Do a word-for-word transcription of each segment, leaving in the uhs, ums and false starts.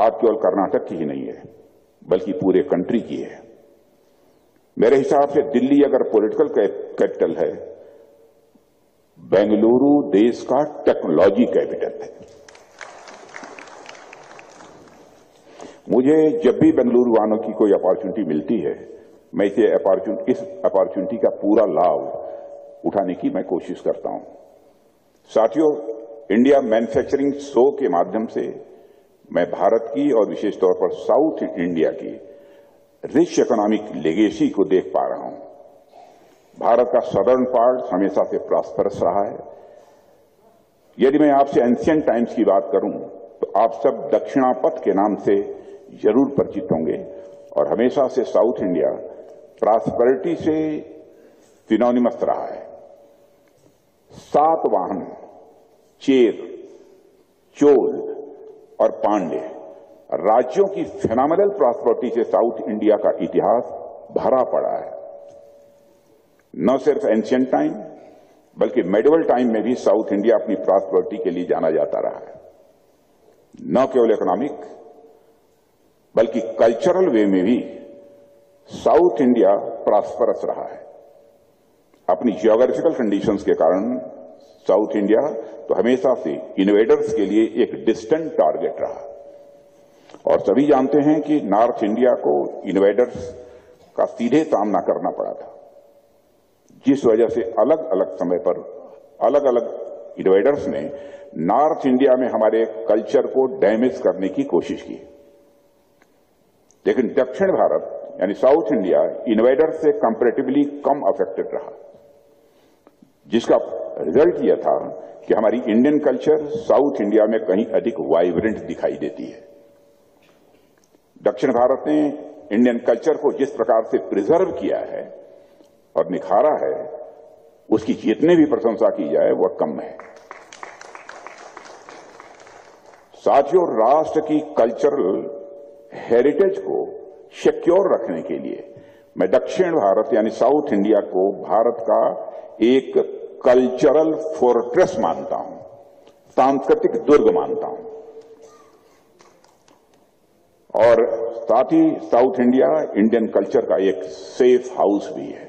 बात केवल कर्नाटक की ही नहीं है, बल्कि पूरे कंट्री की है। मेरे हिसाब से दिल्ली अगर पॉलिटिकल कैपिटल है, बेंगलुरु देश का टेक्नोलॉजी कैपिटल है। मुझे जब भी बेंगलुरु आने की कोई अपॉर्चुनिटी मिलती है, मैं इसे अपॉर्चुनिटी इस अपॉर्चुनिटी का पूरा लाभ उठाने की मैं कोशिश करता हूं। साथियों, इंडिया मैन्युफैक्चरिंग शो के माध्यम से मैं भारत की और विशेष तौर पर साउथ इंडिया की रिच इकोनॉमिक लेगेसी को देख पा रहा हूं। भारत का सदर्न पार्ट हमेशा से प्रॉस्परस रहा है। यदि मैं आपसे एंशिएंट टाइम्स की बात करूं तो आप सब दक्षिणापथ के नाम से जरूर परिचित होंगे, और हमेशा से साउथ इंडिया प्रॉस्पेरिटी से सिनोनिमस रहा है। सातवाहन, चेर, चोल और पांड्य राज्यों की फिनोमिनल प्रॉस्पेरिटी से साउथ इंडिया का इतिहास भरा पड़ा है। न सिर्फ एंशिएंट टाइम बल्कि मेडिवल टाइम में भी साउथ इंडिया अपनी प्रॉस्पेरिटी के लिए जाना जाता रहा है। न केवल इकोनॉमिक बल्कि कल्चरल वे में भी साउथ इंडिया प्रॉस्परस रहा है। अपनी जियोग्राफिकल कंडीशंस के कारण साउथ इंडिया तो हमेशा से इन्वेडर्स के लिए एक डिस्टेंट टारगेट रहा, और सभी जानते हैं कि नॉर्थ इंडिया को इन्वेडर्स का सीधे सामना करना पड़ा था, जिस वजह से अलग अलग समय पर अलग अलग इन्वेडर्स ने नॉर्थ इंडिया में हमारे कल्चर को डैमेज करने की कोशिश की। लेकिन दक्षिण भारत यानी साउथ इंडिया इन्वेडर्स से कंपैरेटिवली कम अफेक्टेड रहा, जिसका रिजल्ट यह था कि हमारी इंडियन कल्चर साउथ इंडिया में कहीं अधिक वाइब्रेंट दिखाई देती है। दक्षिण भारत ने इंडियन कल्चर को जिस प्रकार से प्रिजर्व किया है और निखारा है, उसकी जितने भी प्रशंसा की जाए वह कम है। साथियों, राष्ट्र की कल्चरल हेरिटेज को सिक्योर रखने के लिए मैं दक्षिण भारत यानी साउथ इंडिया को भारत का एक कल्चरल फोर्ट्रेस मानता हूं, सांस्कृतिक दुर्ग मानता हूं, और साथ ही साउथ इंडिया इंडियन कल्चर का एक सेफ हाउस भी है।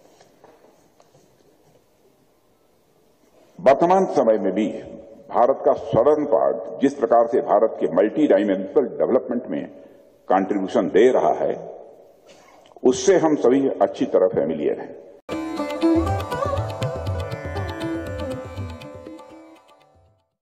वर्तमान समय में भी भारत का सदर्न पार्ट जिस प्रकार से भारत के मल्टी डायमेंशनल डेवलपमेंट में कंट्रीब्यूशन दे रहा है, उससे हम सभी अच्छी तरह फैमिलियर हैं।